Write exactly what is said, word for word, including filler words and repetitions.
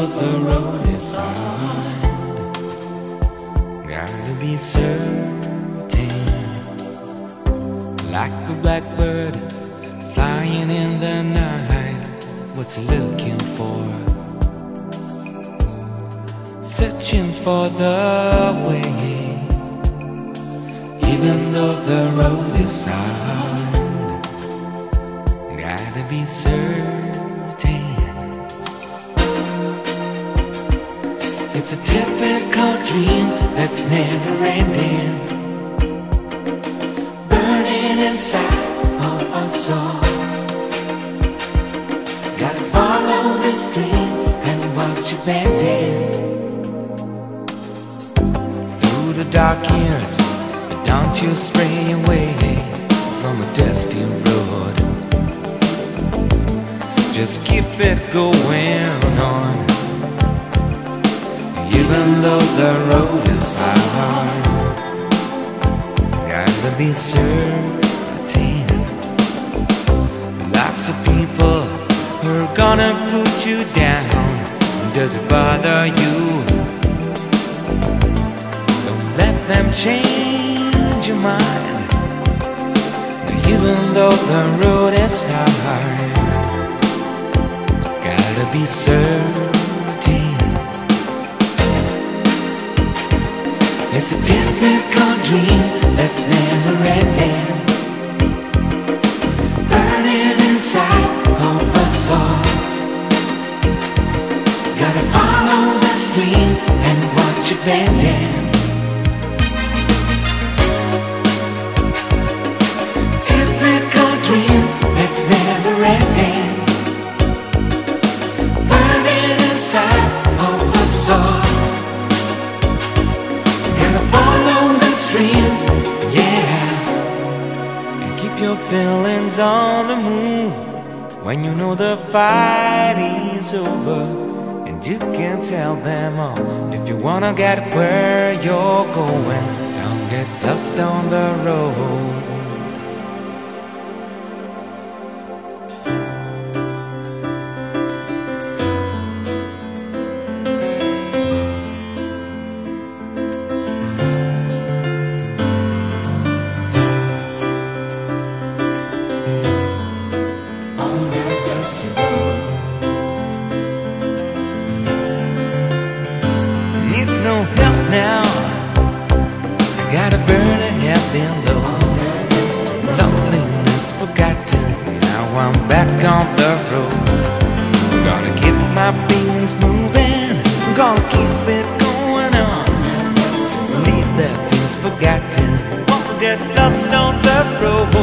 the road is hard, gotta be certain, like the blackbird flying in the night. What's he looking for? Searching for the way, even though the road is hard, gotta be certain. It's a typical dream that's never ending, burning inside of us all. Gotta follow the stream and watch it bending through the dark years. But don't you stray away from a dusty road. Just keep it going on, even though the road is hard, gotta be certain. Lots of people are gonna put you down. Does it bother you? Don't let them change your mind, even though the road is hard, gotta be certain. It's a typical dream that's never ending, burning inside of us all. Gotta follow the stream and watch it bending. Typical dream that's never ending, burning inside of us all. Follow the stream, yeah, and keep your feelings on the move when you know the fight is over, and you can tell them all. If you wanna get where you're going, don't get lost on the road. No help now, I gotta burn a heaven low. Loneliness forgotten, now I'm back on the road. Gonna keep my feelings moving, gonna keep it going on. Leave the things forgotten, won't get lost on the road.